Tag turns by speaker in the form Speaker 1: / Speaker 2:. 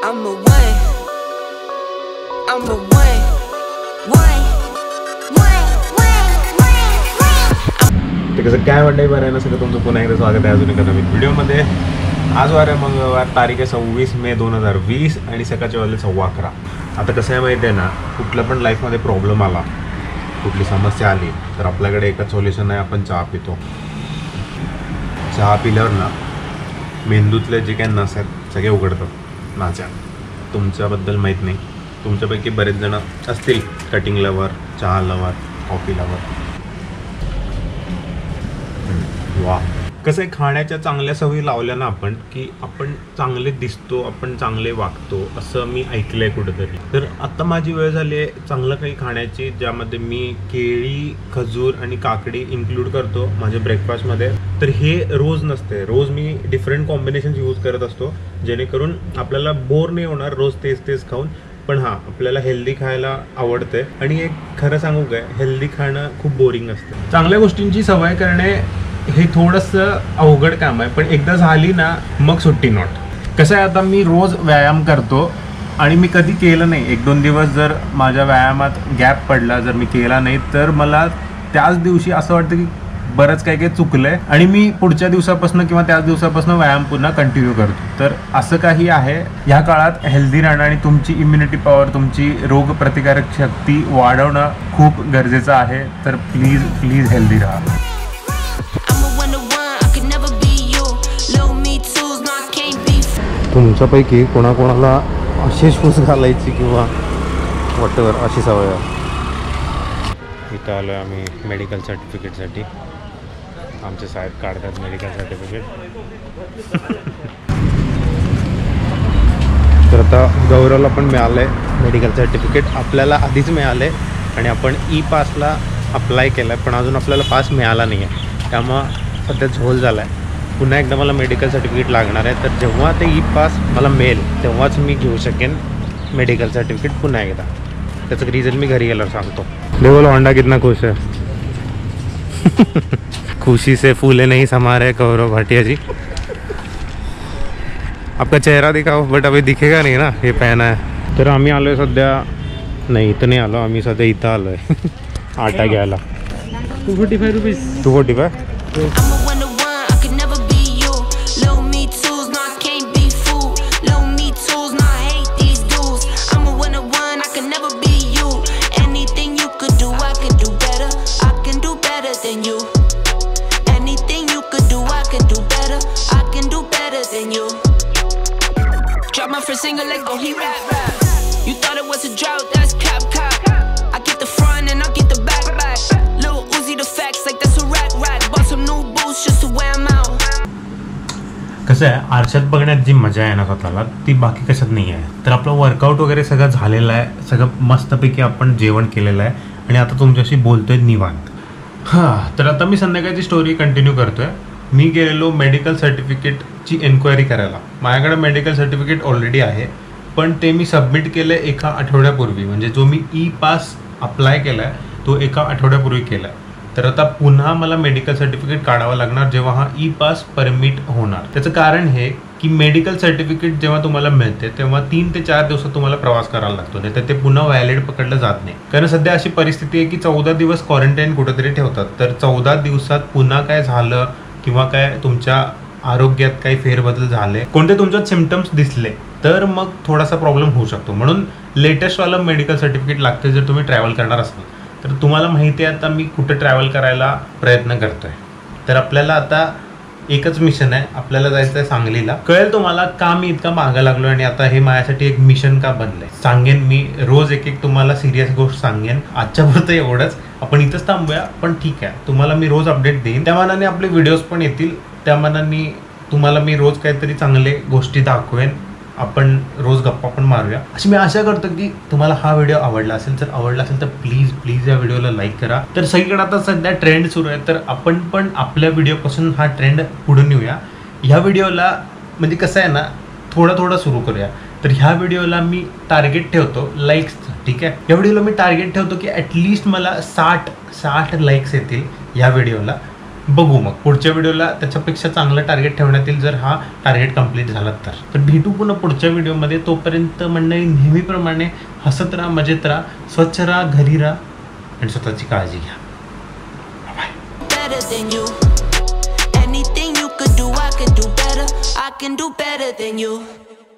Speaker 1: I'm a one. I'm a one.
Speaker 2: ते कसं काय वाटतंय बरं आहे ना सगळं तुमचं पुन्हा एकदा स्वागत आहे अजून एका नवीन व्हिडिओमध्ये। आज वार आहे मंगळवार, तारीख आहे 26 मे 2020 आणि सकाळचे वाजले 11:15। आता कसं आहे माहिती आहे ना, कुठलं पण लाईफमध्ये प्रॉब्लेम आला, कुठली समस्या आली तर आपल्याकडे एकच सोल्युशन आहे, आपण चहा पितो। चहा पिल्यावर ना मेंदूतले जे काही नस आहेत सगळे उघडतात। नाच्या तुमच्याबद्दल माहीत नाही, तुमच्यापैकी बरेच जण असतील कटिंग लवर, चहा लवर, कॉफी लवर। वा, कसं आहे, खाण्याच्या चांगल्या सवयी लावल्या ना आपण की आपण चांगले दिसतो, आपण चांगले वागतो, असं मी ऐकलंय कुठेतरी। तर आता माझी वेळ झाली आहे चांगलं काही खाण्याची, ज्यामध्ये मी केळी, खजूर आणि काकडी इन्क्लूड करतो माझ्या ब्रेकफास्टमध्ये। तर हे रोज नसते, रोज मी डिफरंट कॉम्बिनेशन यूज करत असतो, जेणेकरून आपल्याला बोर नाही होणार रोज तेच तेच खाऊन। पण हां, आपल्याला हेल्दी खायला आवडते आणि एक खरं सांगू काय, हेल्दी खाणं खूप बोरिंग असतं। चांगल्या गोष्टींची सवय करणे हे थोडंसं अवघड काम आहे, पण एकदा झाली ना मग सुट्टी नॉट। कसं आहे, आता मी रोज व्यायाम करतो आणि मी कधी केलं नाही, 1-2 दिवस जर माझ्या व्यायामात गॅप पडला, जर मी केला नाही तर मला त्याच दिवशी असं वाटतं की बरंच काही काही चुकलंय आणि मी पुढच्या दिवसापासून किंवा त्याच दिवसापासून व्यायाम पुन्हा कंटिन्यू करतो। तर असं काही आहे, ह्या काळात हेल्दी राहणं आणि तुमची इम्युनिटी पॉवर, तुमची रोगप्रतिकारक शक्ती वाढवणं खूप गरजेचं आहे। तर प्लीज हेल्दी राहा। तुमच्यापैकी कोणाकोणाला अशी शूज घालायची किंवा वॉटेवर अशी सवय आहे? इथं आलो आहे आम्ही मेडिकल सर्टिफिकेटसाठी। आमचे साहेब काढतात मेडिकल सर्टिफिकेट। तर आता गौरवला पण मिळालं आहे मेडिकल सर्टिफिकेट, आपल्याला आधीच मिळालं आहे आणि आपण ई पासला अप्लाय केला आहे, पण अजून आपल्याला पास मिळाला नाही आहे, त्यामुळं सध्या झोल झाला आहे। पुन्हा एकदा मला मेडिकल सर्टिफिकेट लागणार आहे, तर जेव्हा ते ई पास मला मिळेल तेव्हाच मी घेऊ शकेन मेडिकल सर्टिफिकेट पुन्हा एकदा। त्याचं रिझन मी घरी गेल्यावर सांगतो। देखो होंडा कितना खुश है। खुशी से फूले नहीं समा रहे गौरव भाटिया जी। आपका चेहरा दिखाओ, बट अभी दिखेगा नहीं ना, हे पहना है। तर आम्ही आलो आहे सध्या, नाही इथं नाही आलो आम्ही, सध्या इथं आलो आहे आटा घ्यायला। 245 rupees. 245।
Speaker 1: Single like oh he rap rap. You thought it was a drought, that's cap cap. I get the front and I get the back back. Lil Uzi the facts like that's a rack. Bought some new boots just to wear them out.
Speaker 2: कसं आहे, आरशात बघण्यात जी मजा आहे ना स्वतःला, ती बाकी कशात नाही आहे। तर आपलं वर्कआउट वगैरे सगळं झालेलं आहे, सगळं मस्तपैकी आपण जेवण केलेलं आहे आणि आता तुमच्याशी बोलतोय निवांत। हां, तर आता मी संध्याकाळची स्टोरी कंटिन्यू करतोय। मी गेलेलो मेडिकल सर्टिफिकेटची एन्क्वायरी करायला। माझ्याकडे मेडिकल सर्टिफिकेट ऑलरेडी आहे, पण ते मी सबमिट केलं आहे 1 आठवड्यापूर्वी, म्हणजे जो मी ई पास अप्लाय केला आहे तो 1 आठवड्यापूर्वी केला आहे। तर आता पुन्हा मला मेडिकल सर्टिफिकेट काढावं लागणार जेव्हा हा ई पास परमिट होणार। त्याचं कारण हे की मेडिकल सर्टिफिकेट जेव्हा तुम्हाला मिळते तेव्हा 3 ते 4 दिवसात तुम्हाला प्रवास करायला लागतो, नाही तर ते पुन्हा व्हॅलिड पकडलं जात नाही। कारण सध्या अशी परिस्थिती आहे की 14 दिवस क्वारंटाईन कुठेतरी ठेवतात, तर 14 दिवसात पुन्हा काय झालं किंवा काय तुमच्या आरोग्यात काही फेरबदल झाले, कोणते तुमच्यात सिम्पटम्स दिसले, तर मग थोडासा प्रॉब्लेम होऊ शकतो। म्हणून लेटेस्टवालं मेडिकल सर्टिफिकेट लागते जर तुम्ही ट्रॅव्हल करणार असाल तर। तुम्हाला माहिती आहे आता मी कुठं ट्रॅव्हल करायला प्रयत्न करतोय, तर आपल्याला आता एकच मिशन आहे, आपल्याला जायचं आहे सांगलीला। कळेल तुम्हाला का मी इतका मागं लागलो आणि आता हे माझ्यासाठी एक मिशन का बनलंय। सांगेन मी रोज एक तुम्हाला सिरियस गोष्ट सांगेन। आजच्या पुरतं एवढंच, आपण इथंच थांबूया, पण ठीक आहे, तुम्हाला मी रोज अपडेट देईन, त्या मानाने आपले व्हिडिओज पण येतील, त्या मानाने तुम्हाला मी रोज काहीतरी चांगले गोष्टी दाखवेन, आपण रोज गप्पा पण मारूया अशी मी आशा करतो की तुम्हाला हा व्हिडिओ आवडला असेल। जर आवडला असेल तर प्लीज या व्हिडिओला लाईक करा। तर सगळीकडे आता सध्या ट्रेंड सुरू आहे, तर आपण पण आपल्या व्हिडिओपासून हा ट्रेंड पुढे नेऊया। ह्या व्हिडिओला म्हणजे कसं आहे ना, थोडं सुरू करूया। तर ह्या व्हिडिओला मी टार्गेट ठेवतो लाईक्सचं, ठीक आहे। या व्हिडिओला मी टार्गेट ठेवतो की ॲटलिस्ट मला 60 लाईक्स येतील या व्हिडिओला, बघू मग पुढच्या व्हिडिओला त्याच्यापेक्षा चांगलं टार्गेट ठेवण्यात येईल, जर हा टार्गेट कंप्लीट झाला तर भेटू पुन्हा पुढच्या व्हिडिओमध्ये. तोपर्यंत मंडळी नेहमीप्रमाणे हसत राहा, मजेत राहा, स्वच्छ राहा, घरी राहा आणि स्वतःची काळजी घ्या.
Speaker 1: Better than you. Anything you could do, I could do better. I can do better than you.